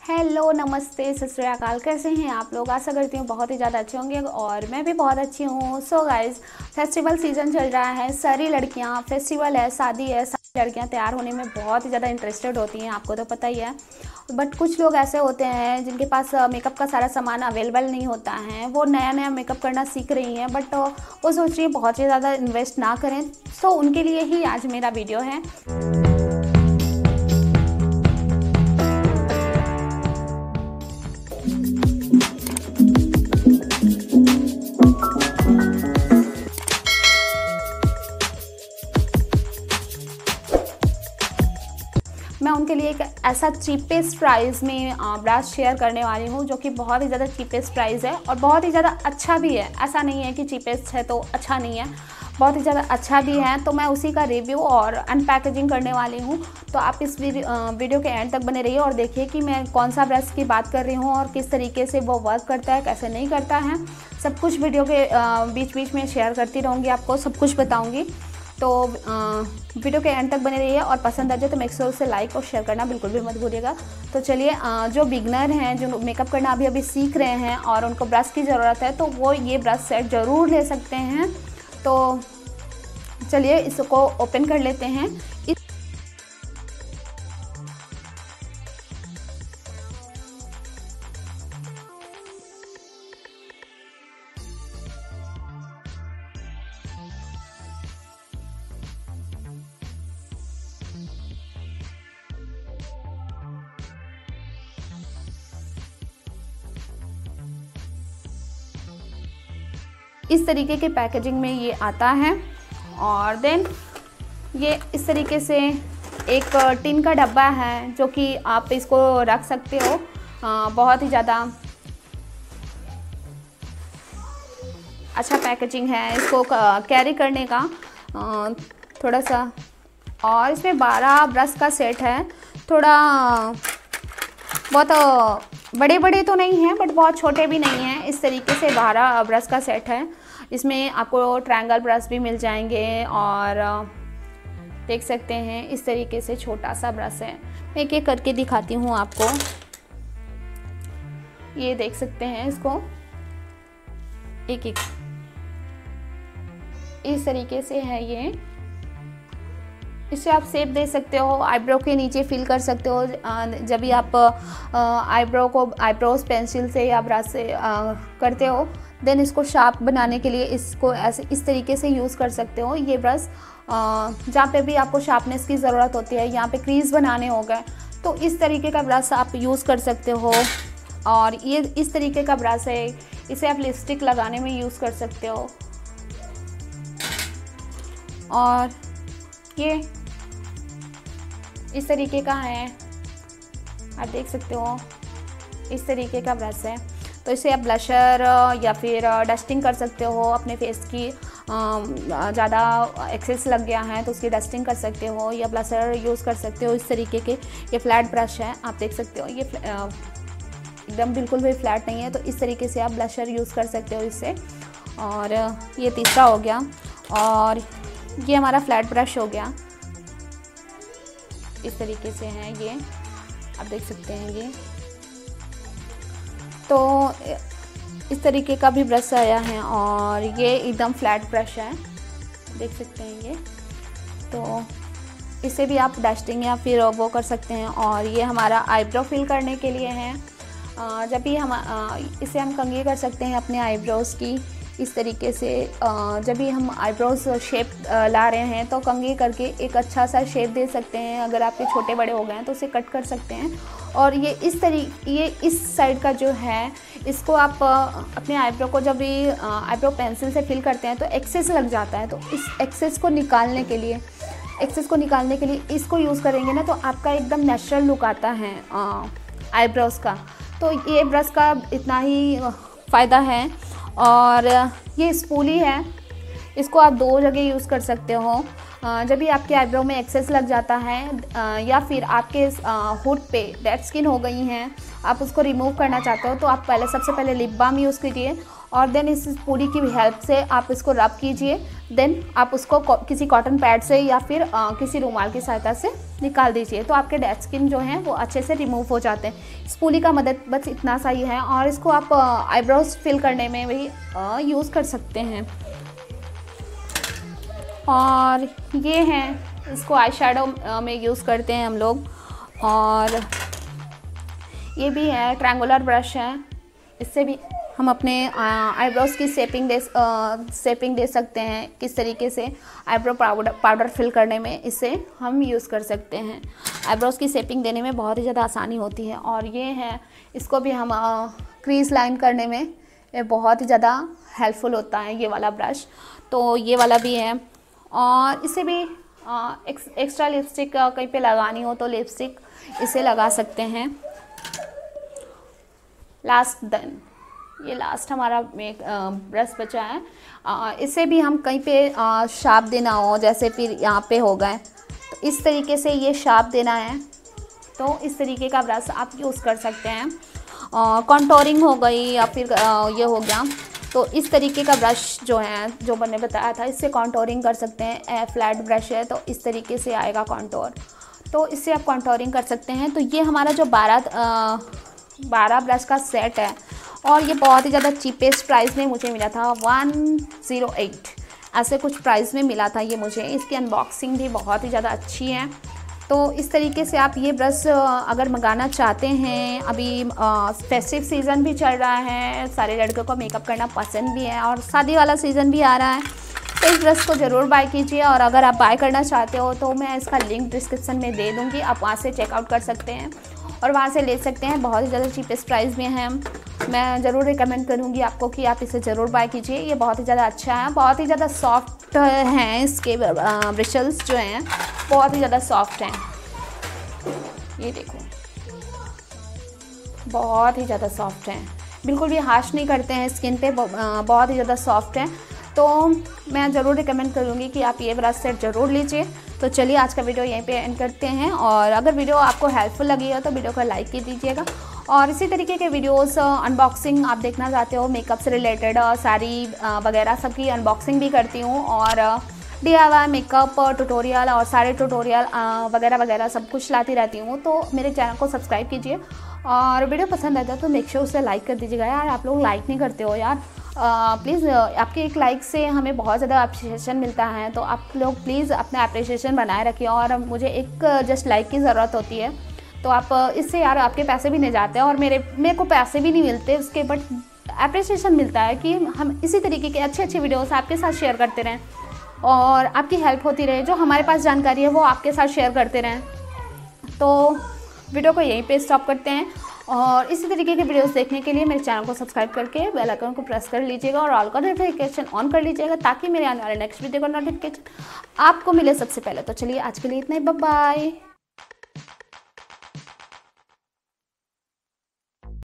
Hello, नमस्ते, सत श्री अकाल। कैसे हैं आप लोग? आशा करती हूँ बहुत ही ज़्यादा अच्छे होंगे और मैं भी बहुत अच्छी हूँ। सो गाइज़, फेस्टिवल सीज़न चल रहा है। सारी लड़कियाँ, फेस्टिवल है, शादी है, सारी लड़कियाँ तैयार होने में बहुत ही ज़्यादा इंटरेस्टेड होती हैं, आपको तो पता ही है। बट कुछ लोग ऐसे होते हैं जिनके पास मेकअप का सारा सामान अवेलेबल नहीं होता है। वो नया नया मेकअप करना सीख रही हैं, बट वो सोच रही है बहुत ही ज़्यादा इन्वेस्ट ना करें। सो उनके लिए ही आज मेरा वीडियो है। मैं उनके लिए एक ऐसा चीपेस्ट प्राइस में ब्रश शेयर करने वाली हूँ, जो कि बहुत ही ज़्यादा चीपेस्ट प्राइस है और बहुत ही ज़्यादा अच्छा भी है। ऐसा नहीं है कि चीपेस्ट है तो अच्छा नहीं है, बहुत ही ज़्यादा अच्छा भी है। तो मैं उसी का रिव्यू और अनपैकेजिंग करने वाली हूँ। तो आप इस वीडियो के एंड तक बने रहिए और देखिए कि मैं कौन सा ब्रश की बात कर रही हूँ और किस तरीके से वो वर्क करता है, कैसे नहीं करता है। सब कुछ वीडियो के बीच बीच में शेयर करती रहूँगी, आपको सब कुछ बताऊँगी। तो वीडियो के एंड तक बने रहिए और पसंद आ जाए तो मेक श्योर उसे लाइक और शेयर करना बिल्कुल भी मत भूलिएगा। तो चलिए, जो बिगनर हैं, जो मेकअप करना अभी अभी सीख रहे हैं और उनको ब्रश की ज़रूरत है, तो वो ये ब्रश सेट ज़रूर ले सकते हैं। तो चलिए इसको ओपन कर लेते हैं। इस तरीके के पैकेजिंग में ये आता है और देन ये इस तरीके से एक टिन का डब्बा है, जो कि आप इसको रख सकते हो। बहुत ही ज़्यादा अच्छा पैकेजिंग है इसको कैरी करने का। थोड़ा सा, और इसमें 12 ब्रश का सेट है। थोड़ा बहुत बड़े बड़े तो नहीं हैं, बट बहुत छोटे भी नहीं हैं। इस तरीके से 12 ब्रश का सेट है। इसमें आपको ट्रायंगल ब्रश भी मिल जाएंगे और देख सकते हैं इस तरीके से छोटा सा ब्रश है। मैं एक एक करके दिखाती हूँ आपको। ये देख सकते हैं इसको एक एक इस तरीके से है ये। इससे आप शेप दे सकते हो, आईब्रो के नीचे फिल कर सकते हो। जब भी आप आईब्रोज पेंसिल से या ब्रश से करते हो, देन इसको शार्प बनाने के लिए इसको ऐसे इस तरीके से यूज़ कर सकते हो। ये ब्रश जहाँ पे भी आपको शार्पनेस की ज़रूरत होती है, यहाँ पे क्रीज बनाने हो गए, तो इस तरीके का ब्रश आप यूज़ कर सकते हो। और ये इस तरीके का ब्रश है, इसे आप लिपस्टिक लगाने में यूज़ कर सकते हो। और ये इस तरीके का है, आप देख सकते हो इस तरीके का ब्रश है। तो इसे आप ब्लशर या फिर डस्टिंग कर सकते हो। अपने फेस की ज़्यादा एक्सेस लग गया है तो उसकी डस्टिंग कर सकते हो, या ब्लशर यूज़ कर सकते हो। इस तरीके के ये फ्लैट ब्रश है, आप देख सकते हो। ये एकदम बिल्कुल भी फ्लैट नहीं है, तो इस तरीके से आप ब्लशर यूज़ कर सकते हो इससे। और ये तीसरा हो गया, और ये हमारा फ्लैट ब्रश हो गया। इस तरीके से है ये, आप देख सकते हैं ये। तो इस तरीके का भी ब्रश आया है और ये एकदम फ्लैट ब्रश है, देख सकते हैं ये। तो इसे भी आप डस्टिंग या फिर वो कर सकते हैं। और ये हमारा आईब्रो फिल करने के लिए है। जब भी हम इसे हम कंघी कर सकते हैं अपने आईब्रोज़ की। इस तरीके से जब भी हम आईब्रोज शेप ला रहे हैं तो कंघी करके एक अच्छा सा शेप दे सकते हैं। अगर आपके छोटे बड़े हो गए हैं तो उसे कट कर सकते हैं। और ये इस साइड का जो है, इसको आप अपने आईब्रो को जब भी आईब्रो पेंसिल से फिल करते हैं तो एक्सेस लग जाता है। तो इस एक्सेस को निकालने के लिए इसको यूज़ करेंगे ना, तो आपका एकदम नेचुरल लुक आता है आईब्रोज़ का। तो ये ब्रश का इतना ही फ़ायदा है। और ये स्पूली है, इसको आप 2 जगह यूज़ कर सकते हो। जब भी आपके आईब्रो में एक्सेस लग जाता है या फिर आपके होठ पे डेड स्किन हो गई हैं, आप उसको रिमूव करना चाहते हो, तो आप सबसे पहले लिप बाम यूज़ कीजिए और देन इस स्पूली की हेल्प से आप इसको रब कीजिए। देन आप उसको किसी कॉटन पैड से या फिर किसी रुमाल की सहायता से निकाल दीजिए, तो आपके डेड स्किन जो हैं वो अच्छे से रिमूव हो जाते हैं। स्पूली का मदद बस इतना सा ही है, और इसको आप आईब्रोज फिल करने में भी यूज़ कर सकते हैं। और ये हैं, इसको आई शेडो में यूज़ करते हैं हम लोग। और ये भी है ट्रायंगुलर ब्रश है, इससे भी हम अपने आईब्रोज की शेपिंग दे सकते हैं। किस तरीके से आईब्रो पाउडर फिल करने में इसे हम यूज़ कर सकते हैं। आईब्रोज की शेपिंग देने में बहुत ही ज़्यादा आसानी होती है। और ये है, इसको भी हम क्रीज लाइन करने में ये बहुत ही ज़्यादा हेल्पफुल होता है ये वाला ब्रश, तो ये वाला भी है। और इसे भी एक्स्ट्रा लिपस्टिक कहीं पे लगानी हो तो लिपस्टिक इसे लगा सकते हैं। ये लास्ट हमारा ब्रश बचा है। इसे भी हम कहीं पे शार्प देना हो, जैसे फिर यहाँ पे हो गए तो इस तरीके से ये शार्प देना है, तो इस तरीके का ब्रश आप यूज़ कर सकते हैं। कॉन्टोरिंग हो गई या फिर ये हो गया, तो इस तरीके का ब्रश जो है, जो मैंने बताया था, इससे कॉन्टोरिंग कर सकते हैं। फ्लैट ब्रश है तो इस तरीके से आएगा कॉन्टोर, तो इससे आप कॉन्टोरिंग कर सकते हैं। तो ये हमारा जो 12 ब्रश का सेट है, और ये बहुत ही ज़्यादा चीपेस्ट प्राइस में मुझे मिला था, 108 ऐसे कुछ प्राइस में मिला था ये मुझे। इसकी अनबॉक्सिंग भी बहुत ही ज़्यादा अच्छी है। तो इस तरीके से आप ये ब्रश अगर मंगाना चाहते हैं, अभी फेस्टिव सीज़न भी चल रहा है, सारे लड़कों को मेकअप करना पसंद भी है और शादी वाला सीज़न भी आ रहा है, तो इस ब्रश को ज़रूर बाय कीजिए। और अगर आप बाय करना चाहते हो तो मैं इसका लिंक डिस्क्रिप्शन में दे दूँगी, आप वहाँ से चेकआउट कर सकते हैं और वहाँ से ले सकते हैं। बहुत ही ज़्यादा चीपेस्ट प्राइस में है। मैं ज़रूर रिकमेंड करूँगी आपको कि आप इसे ज़रूर बाय कीजिए। ये बहुत ही ज़्यादा अच्छा है, बहुत ही ज़्यादा सॉफ्ट हैं इसके ब्रशल्स जो हैं, बहुत ही ज़्यादा सॉफ्ट हैं। ये देखो, बहुत ही ज़्यादा सॉफ्ट हैं, बिल्कुल भी हार्श नहीं करते हैं स्किन पे, बहुत ही ज़्यादा सॉफ्ट हैं। तो मैं ज़रूर रिकमेंड करूँगी कि आप ये ब्रश सेट ज़रूर लीजिए। तो चलिए आज का वीडियो यहीं पे एंड करते हैं, और अगर वीडियो आपको हेल्पफुल लगी हो तो वीडियो को लाइक कर दीजिएगा। और इसी तरीके के वीडियोस अनबॉक्सिंग आप देखना चाहते हो, मेकअप से रिलेटेड साड़ी वगैरह सबकी अनबॉक्सिंग भी करती हूँ, और DIY मेकअप ट्यूटोरियल और सारे ट्यूटोरियल वगैरह वगैरह सब कुछ लाती रहती हूँ। तो मेरे चैनल को सब्सक्राइब कीजिए, और वीडियो पसंद आता है तो मेक श्योर उसे लाइक कर दीजिएगा। यार आप लोग लाइक नहीं करते हो यार, प्लीज़ आपके एक लाइक से हमें बहुत ज़्यादा अप्रिशिएशन मिलता है, तो आप लोग प्लीज़ अपना अप्रिशिएशन बनाए रखिए। और मुझे एक जस्ट लाइक की ज़रूरत होती है, तो आप इससे यार आपके पैसे भी नहीं जाते और मेरे को पैसे भी नहीं मिलते उसके, बट अप्रिशिएशन मिलता है कि हम इसी तरीके के अच्छे अच्छे वीडियोस आपके साथ शेयर करते रहें और आपकी हेल्प होती रहे। जो हमारे पास जानकारी है वो आपके साथ शेयर करते रहें। तो वीडियो को यहीं पे स्टॉप करते हैं, और इसी तरीके के वीडियोस देखने के लिए मेरे चैनल को सब्सक्राइब करके बेल आइकन को प्रेस कर लीजिएगा और ऑल का नोटिफिकेशन ऑन कर लीजिएगा, ताकि मेरे आने वाले नेक्स्ट वीडियो का नोटिफिकेशन आपको मिले सबसे पहले। तो चलिए आज के लिए इतना ही, बाय बाय।